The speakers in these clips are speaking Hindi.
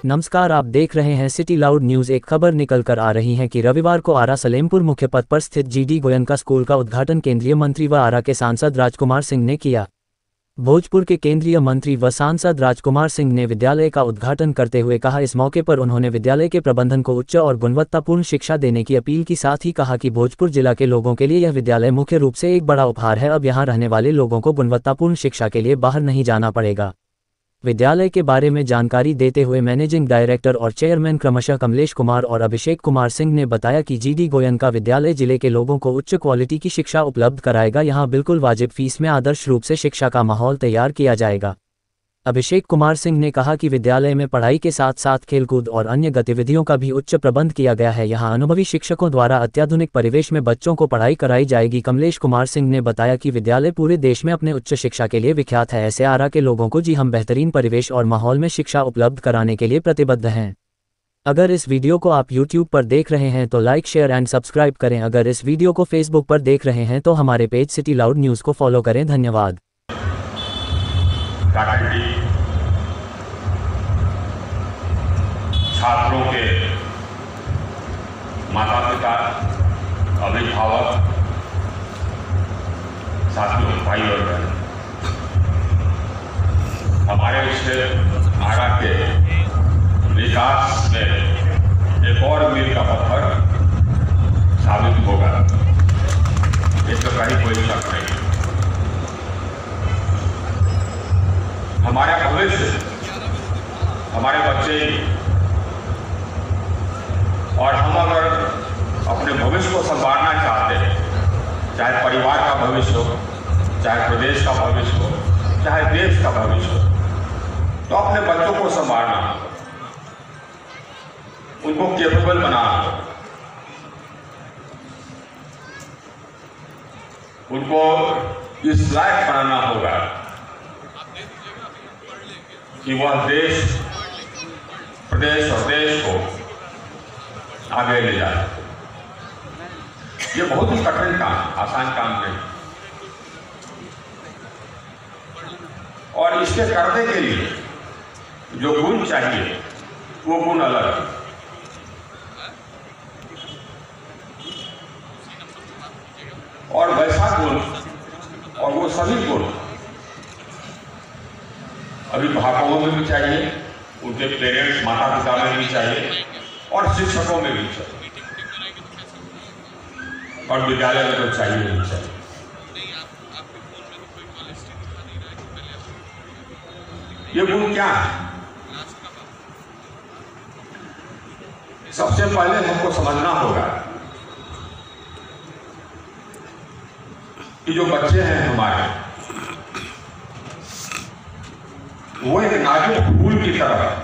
नमस्कार, आप देख रहे हैं सिटी लाउड न्यूज़। एक खबर निकल कर आ रही है कि रविवार को आरा सलेमपुर मुख्य पथ पर स्थित जीडी गोयनका स्कूल का उद्घाटन केंद्रीय मंत्री व आरा के सांसद राजकुमार सिंह ने किया। भोजपुर के केंद्रीय मंत्री व सांसद राजकुमार सिंह ने विद्यालय का उद्घाटन करते हुए कहा, इस मौके पर उन्होंने विद्यालय के प्रबंधन को उच्च और गुणवत्तापूर्ण शिक्षा देने की अपील की। साथ ही कहा कि भोजपुर जिला के लोगों के लिए यह विद्यालय मुख्य रूप से एक बड़ा उपहार है। अब यहाँ रहने वाले लोगों को गुणवत्तापूर्ण शिक्षा के लिए बाहर नहीं जाना पड़ेगा। विद्यालय के बारे में जानकारी देते हुए मैनेजिंग डायरेक्टर और चेयरमैन क्रमशः कमलेश कुमार और अभिषेक कुमार सिंह ने बताया कि जीडी गोयनका विद्यालय जिले के लोगों को उच्च क्वालिटी की शिक्षा उपलब्ध कराएगा। यहां बिल्कुल वाजिब फीस में आदर्श रूप से शिक्षा का माहौल तैयार किया जाएगा। अभिषेक कुमार सिंह ने कहा कि विद्यालय में पढ़ाई के साथ साथ खेलकूद और अन्य गतिविधियों का भी उच्च प्रबंध किया गया है। यहां अनुभवी शिक्षकों द्वारा अत्याधुनिक परिवेश में बच्चों को पढ़ाई कराई जाएगी। कमलेश कुमार सिंह ने बताया कि विद्यालय पूरे देश में अपने उच्च शिक्षा के लिए विख्यात है। ऐसे आरा के लोगों को हम बेहतरीन परिवेश और माहौल में शिक्षा उपलब्ध कराने के लिए प्रतिबद्ध हैं। अगर इस वीडियो को आप YouTube पर देख रहे हैं तो लाइक, शेयर एंड सब्सक्राइब करें। अगर इस वीडियो को Facebook पर देख रहे हैं तो हमारे पेज सिटी लाउड न्यूज़ को फॉलो करें। धन्यवाद। छात्रों के माता पिता, अभिभावक, साथियों, भाई और बहन, हमारे क्षेत्र आरा के विकास में एक और मील का पत्थर साबित होगा, इसमें कहीं कोई शक नहीं। हमारा भविष्य, हमारे बच्चे और हम अगर अपने भविष्य को संवारना चाहते हैं, चाहे परिवार का भविष्य हो, चाहे प्रदेश का भविष्य हो, चाहे देश का भविष्य हो, तो अपने बच्चों को संवारना, उनको कैपेबल बनाना, उनको इस लायक बनाना होगा कि वह देश, प्रदेश और देश को आगे ले जाए। ये बहुत ही कठिन काम, आसान काम नहीं, और इसके करने के लिए जो गुण चाहिए वो गुण अलग है। और वैसा गुण और वो सभी गुण अभिभावकों में भी चाहिए, उनके पेरेंट्स, माता पिता में भी चाहिए, और शिक्षकों में भी चाहिए, और विद्यालय में तो चाहिए ही चाहिए। ये गुण क्या है? सबसे पहले हमको समझना होगा कि जो बच्चे हैं हमारे, वो एक नाजुक फूल की तरह है।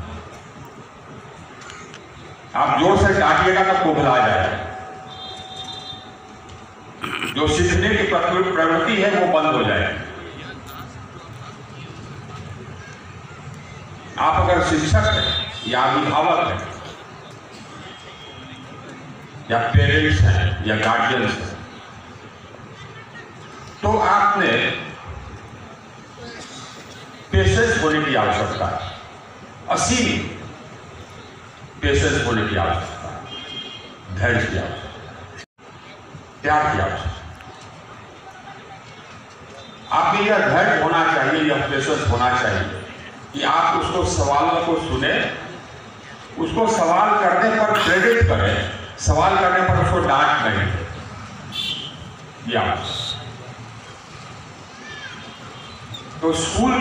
आप जोर से डांटिएगा तो कोबला जाएगा। जो सीखने की प्रवृत्ति है वो बंद हो जाएगी। आप अगर शिक्षक हैं या अभिभावक हैं या पेरेंट्स हैं या गार्जियंस हैं, तो आपने पेशेंस होने की आवश्यकता है, असीम पेशेंस होने की आवश्यकता है, धैर्य की आवश्यकता, त्याग की आवश्यकता। आप में यह धैर्य होना चाहिए, यह पेशेंस होना चाहिए कि आप उसको सवालों को सुने, उसको सवाल करने पर प्रेरित करें, सवाल करने पर उसको डांट नहीं दें। तो स्कूल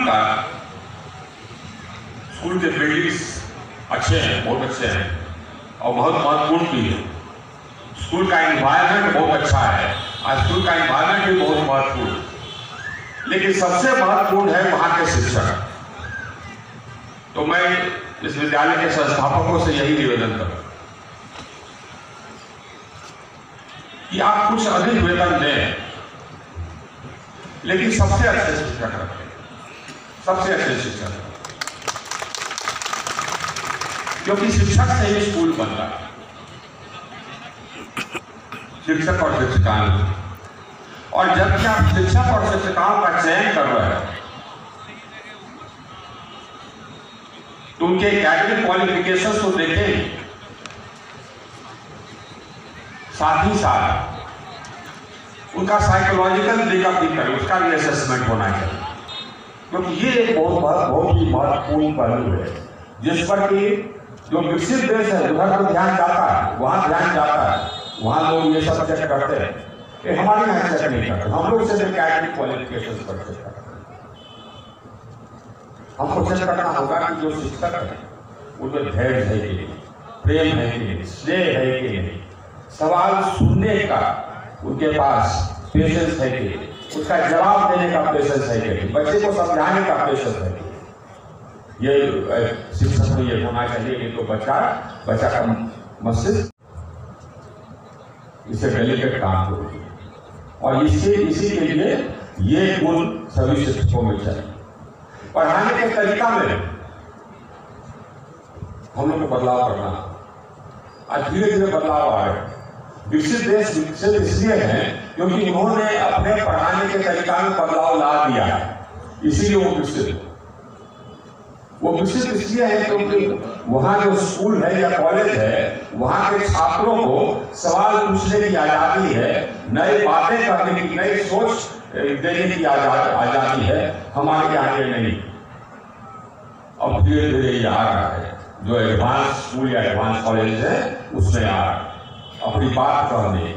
के बिल्डिंग्स अच्छे हैं, बहुत अच्छे हैं, और बहुत महत्वपूर्ण भी है। स्कूल का एनवायरनमेंट बहुत अच्छा है, आज स्कूल का एनवायरनमेंट भी बहुत महत्वपूर्ण, लेकिन सबसे महत्वपूर्ण है वहां के शिक्षक। तो मैं इस विद्यालय के संस्थापकों से यही निवेदन करूं कि आप कुछ अधिक वेतन दें, लेकिन सबसे अच्छे शिक्षक रखें, सबसे अच्छे शिक्षक, क्योंकि शिक्षक से ही स्कूल बनता है। शिक्षक और शिक्षिकाएं, और जबकि आप शिक्षक और शिक्षिकाओं का चयन कर रहे हैं तो तो उनके एकेडमिक क्वालिफिकेशन को देखें, साथ ही साथ उनका साइकोलॉजिकल ब्रेकअप भी करें, उसका भी असेसमेंट होना चाहिए, क्योंकि ये एक बहुत ही महत्वपूर्ण पहलू है जिस पर कि जो विकसित देश है उधर तो ध्यान जाता है, वहां ध्यान जाता है, वहां लोग ये सब चेक करते हैं। ये हमारे यहाँ चेक नहीं करते, हम लोग सिर्फ एकेडमिक क्वालिफिकेशन पर चेक करते हैं। हमको चेक करना होगा कि जो शिक्षक है उनमें धैर्य है कि नहीं, प्रेम है कि नहीं, स्नेह है कि नहीं, सवाल सुनने का उनके पास पेशेंस है कि नहीं, उसका जवाब देने का पेशेंस है कि नहीं, बच्चे को समझाने का पेशेंस है कि नहीं। ये शिक्षक में ये होना चाहिए कि तो बच्चा का मस्तिष्क इसे डेलिकेट काम करो, और इसी के लिए ये गुण सभी शिक्षकों में चाहिए। पढ़ाने के तरीका में हम लोग को बदलाव करना, आज धीरे धीरे बदलाव आ रहे हैं। विकसित देश विकसित इसलिए है क्योंकि उन्होंने अपने पढ़ाने के तरीका में बदलाव ला दिया है, इसीलिए वो विकसित इसलिए है क्योंकि वहां जो स्कूल है या कॉलेज है वहां के छात्रों को सवाल पूछने की आजादी है, नई बातें करने की, नई सोच देने की आजादी है। हमारे यहाँ ये नहीं। अब धीरे धीरे ये आ रहा है, जो एडवांस स्कूल या एडवांस कॉलेज है उसमें आ रहा है अपनी बात कहने,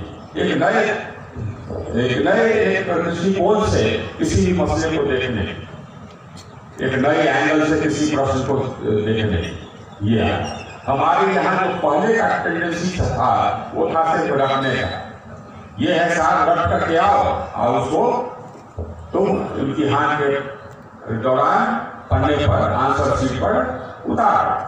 एक नए दृष्टिकोण से किसी भी मसले को देखने, एक नए एंगल से किसी प्रश्न को देखने। ये हमारे यहाँ जो पहले का टेंडेंसी था वो था सिर्फ रखने का, ये है साथ रख कर के आओ और उसको तुम इम्तिहान के दौरान पढ़ने पर आंसर शीट पर उतार,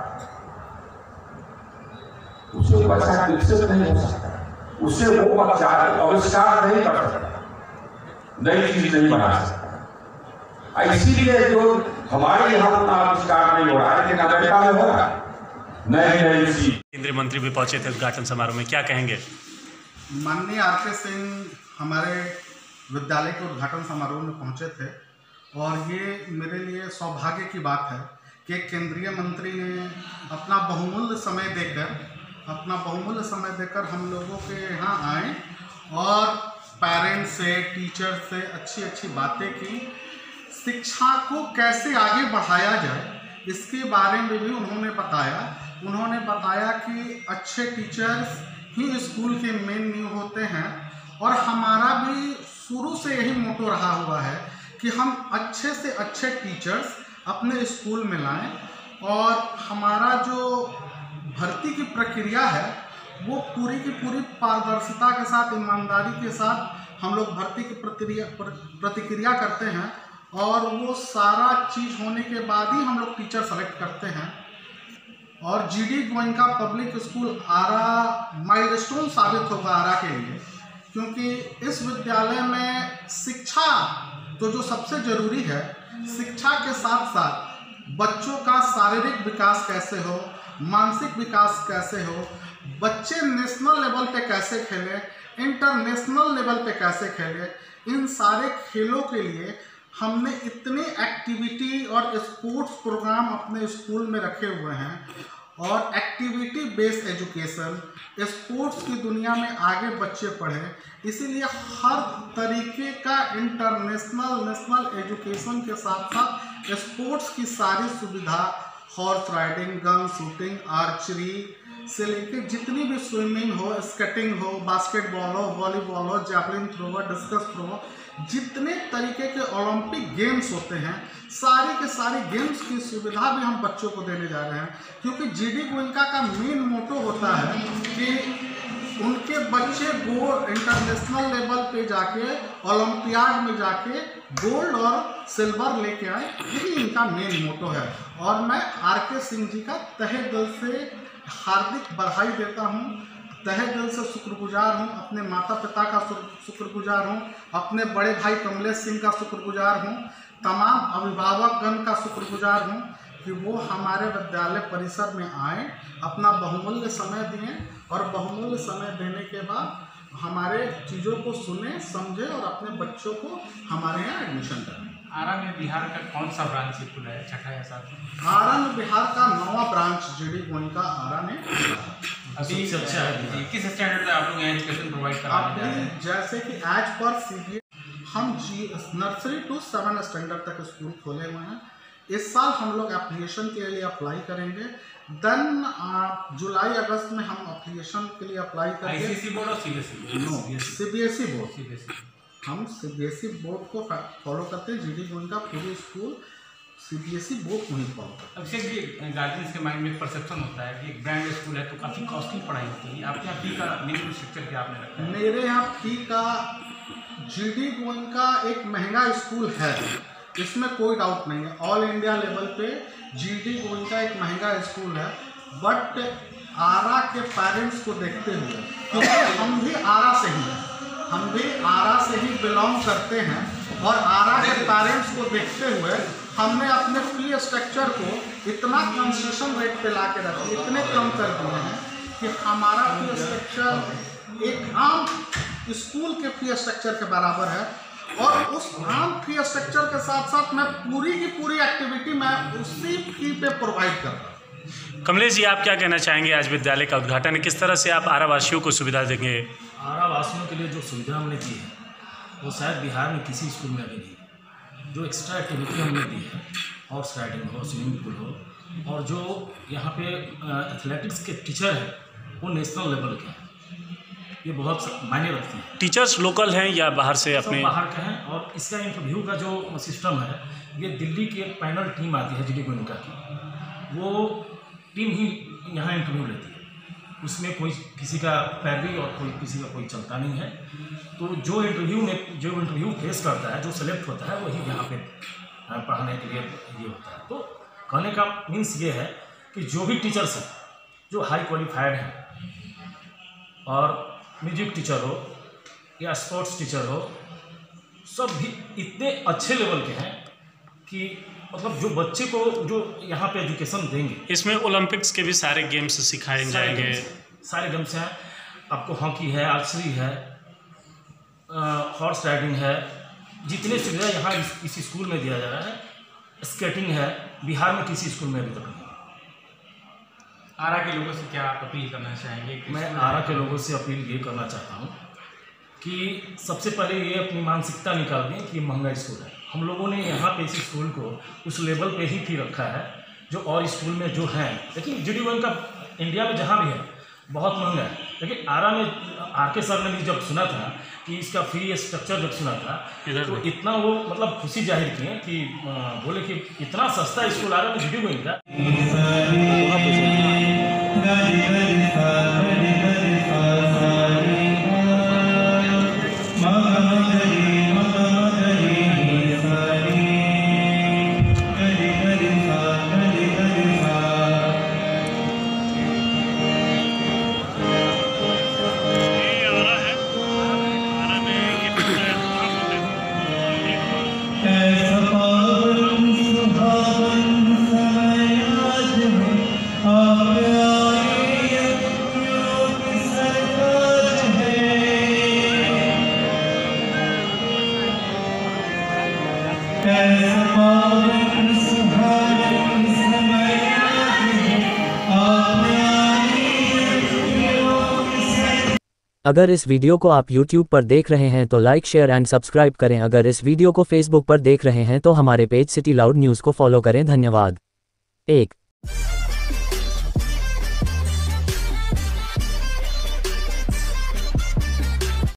उसे बच्चा विकसित नहीं हो सकता, उसे वो बच्चा आविष्कार नहीं कर सकता, नई चीज नहीं बना सकता। इसीलिए जो हमारे यहाँ उतना आविष्कार नहीं हो रहा है, लेकिन अमेरिका में हो रहा है नई चीज। केंद्रीय मंत्री भी पहुंचे थे उद्घाटन समारोह में, क्या कहेंगे? माननीय आर.के. सिंह हमारे विद्यालय के उद्घाटन समारोह में पहुंचे थे, और ये मेरे लिए सौभाग्य की बात है कि केंद्रीय मंत्री ने अपना बहुमूल्य समय देकर हम लोगों के यहाँ आए और पेरेंट्स से, टीचर से अच्छी बातें की। शिक्षा को कैसे आगे बढ़ाया जाए इसके बारे में भी उन्होंने बताया कि अच्छे टीचर्स ही स्कूल के मेन नींव होते हैं, और हमारा भी शुरू से यही मोटो रहा हुआ है कि हम अच्छे से अच्छे टीचर्स अपने स्कूल में लाएं, और हमारा जो भर्ती की प्रक्रिया है वो पूरी की पूरी पारदर्शिता के साथ, ईमानदारी के साथ हम लोग भर्ती की प्रतिक्रिया करते हैं, और वो सारा चीज़ होने के बाद ही हम लोग टीचर सेलेक्ट करते हैं। और GD Goenka public school Ara milestone साबित होगा आरा के लिए, क्योंकि इस विद्यालय में शिक्षा तो जो सबसे ज़रूरी है, शिक्षा के साथ साथ बच्चों का शारीरिक विकास कैसे हो, मानसिक विकास कैसे हो, बच्चे नेशनल लेवल पे कैसे खेलें, इंटरनेशनल लेवल पे कैसे खेलें, इन सारे खेलों के लिए हमने इतनी एक्टिविटी और स्पोर्ट्स प्रोग्राम अपने स्कूल में रखे हुए हैं, और एक्टिविटी बेस्ड एजुकेशन, स्पोर्ट्स की दुनिया में आगे बच्चे पढ़ें, इसीलिए हर तरीके का इंटरनेशनल नेशनल एजुकेशन के साथ साथ स्पोर्ट्स की सारी सुविधा, horse riding, gun shooting, archery से लेकर जितनी भी स्विमिंग हो, स्केटिंग हो, बास्केटबॉल हो, वॉलीबॉल हो, जैवलिन थ्रो हो, डिस्कस थ्रो, जितने तरीके के ओलंपिक गेम्स होते हैं, सारी के सारी गेम्स की सुविधा भी हम बच्चों को देने जा रहे हैं, क्योंकि जीडी गोयनका का मेन मोटो होता है कि उनके बच्चे इंटरनेशनल लेवल पे जाके, ओलंपियाड में जाके गोल्ड और सिल्वर लेके आए, यही इनका मेन मोटो है। और मैं आर.के. सिंह जी का तहे दिल से हार्दिक बधाई देता हूँ, तहे दिल से शुक्रगुजार हूँ, अपने माता पिता का शुक्रगुजार हूँ, अपने बड़े भाई कमलेश सिंह का शुक्रगुजार हूँ, तमाम अभिभावकगण का शुक्रगुजार हूँ कि वो हमारे विद्यालय परिसर में आए, अपना बहुमूल्य समय दिए, और बहुमूल्य समय देने के बाद हमारे चीज़ों को सुने समझे और अपने बच्चों को हमारे यहाँ एडमिशन करें। आरा में बिहार का कौन सा ब्रांच खुला है, छठा या सातवां? आरा में बिहार का 9वां ब्रांच जीडी गोयनका आरा ने खुला है। अभी सबसे अच्छा है जी। किस स्टैंडर्ड तक आप लोग यहाँ एजुकेशन प्रोवाइड कराने जा रहे हैं? जैसे कि एज पर CBSE हम नर्सरी टू 7 स्टैंडर्ड तक स्कूल खोले हुए हैं। इस साल हम लोग एप्लीकेशन के लिए अप्लाई करेंगे, देन जुलाई अगस्त में हम एप्लीकेशन के लिए अप्लाई करेंगे। ICSE बोर्ड और CBSE? No, CBSE board. CBSE। हम CBSE बोर्ड को फॉलो करते हैं। जीडी गोयनका पूरी स्कूल CBSE बोर्ड को ही फॉलो करते अभिषेक जी, गार्जियंस के माइंड में एक परसेप्शन होता है कि एक ब्रांड स्कूल है तो काफ़ी कॉस्टली पढ़ाई होती है। आपके यहाँ फी का मिनिमम स्ट्रक्चर क्या आपने रखा है? मेरे यहाँ फी का जीडी गोयनका एक महंगा स्कूल है, इसमें कोई डाउट नहीं है। ऑल इंडिया लेवल पे जीडी गोयनका एक महंगा स्कूल है, बट आरा के पेरेंट्स को देखते हुए, क्योंकि हम भी आरा से ही हैं, हम भी आरा से ही बिलोंग करते हैं, और आरा के पेरेंट्स को देखते हुए हमने अपने फी स्ट्रक्चर को इतना कंसेशन रेट पे ला के रखे, इतने कम कर दिए हैं कि हमारा फी स्ट्रक्चर एक आम स्कूल के फी स्ट्रक्चर के बराबर है। और उस आम फी स्ट्रक्चर के साथ साथ मैं पूरी की पूरी एक्टिविटी मैं उसी फी पे प्रोवाइड कर रहा हूँ। कमलेश जी, आप क्या कहना चाहेंगे? आज विद्यालय का उद्घाटन है, किस तरह से आप आरा वासियों को सुविधा देंगे? आरा वासियों के लिए जो सुविधा हमने दी है वो शायद बिहार में किसी स्कूल में अभी नहीं है। जो एक्स्ट्रा एक्टिविटी हमने दी है, हॉर्स राइडिंग हो, स्विमिंग पूल हो, और जो यहाँ पे एथलेटिक्स के टीचर हैं वो नेशनल लेवल के हैं, ये बहुत मायने रखते हैं। टीचर्स लोकल हैं या बाहर से अपने? सब बाहर के हैं। और इसका इंटरव्यू का जो सिस्टम है, ये दिल्ली की एक पैनल टीम आती है जीडी गोयनका की, वो टीम ही यहाँ इंटरव्यू लेती है। उसमें कोई किसी का पैरवी और कोई किसी का कोई चलता नहीं है। तो जो इंटरव्यू फेस करता है, जो सेलेक्ट होता है, वही यहाँ पे पढ़ाने के लिए ये होता है। तो कहने का मीन्स ये है कि जो भी टीचर्स हैं जो हाई क्वालिफाइड हैं, और म्यूजिक टीचर हो या स्पोर्ट्स टीचर हो, सब भी इतने अच्छे लेवल के हैं कि मतलब जो बच्चे को जो यहाँ पे एजुकेशन देंगे। इसमें ओलंपिक्स के भी सारे गेम्स सिखाए जाएंगे? सारे गेम्स हैं। आपको हॉकी है, आर्चरी है, हॉर्स राइडिंग है, जितने सुविधा यहाँ इस स्कूल में दिया जा रहा है। स्केटिंग है, बिहार में किसी स्कूल में अभी तक नहीं। आरा के लोगों से क्या आप अपील करना चाहेंगे? मैं आरा के लोगों से अपील ये करना चाहता हूँ कि सबसे पहले ये अपनी मानसिकता निकाल दें कि ये महंगा स्कूल है। हम लोगों ने यहाँ पे इस स्कूल को उस लेवल पे ही फी रखा है जो और स्कूल में जो हैं। लेकिन जीडी गोयनका इंडिया में जहाँ भी है बहुत महंगा है। लेकिन आरा में आके सर ने भी जब सुना था कि इसका फी स्ट्रक्चर जब सुना था तो इतना वो मतलब खुशी जाहिर किए कि बोले कि इतना सस्ता स्कूल आरा में जीडी गोयनका। अगर इस वीडियो को आप YouTube पर देख रहे हैं तो लाइक शेयर एंड सब्सक्राइब करें। अगर इस वीडियो को Facebook पर देख रहे हैं तो हमारे पेज सिटी लाउड न्यूज़ को फॉलो करें। धन्यवाद। 1